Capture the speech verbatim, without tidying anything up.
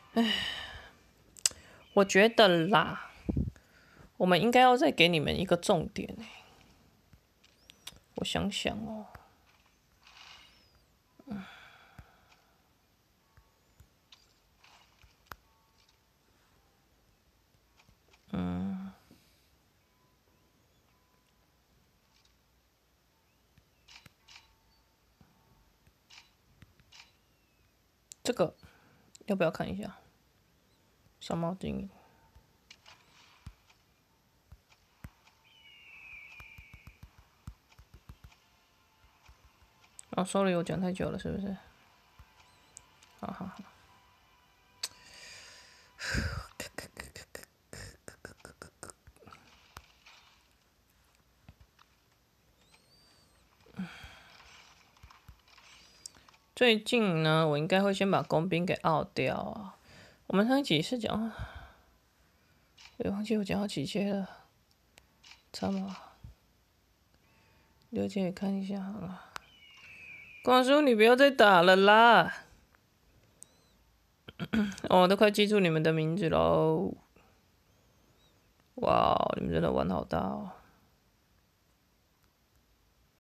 我觉得啦，我们应该要再给你们一个重点哎。我想想哦，嗯，这个要不要看一下？小猫经营。哦，sorry，我讲太久了，是不是？好好好。最近呢，我应该会先把工兵给拗掉啊。我们上一集是讲，我忘记我讲到几阶了，差吗？六阶也看一下好了。光叔，你不要再打了啦！哦，我都快记住你们的名字喽。哇，你们真的玩好大哦。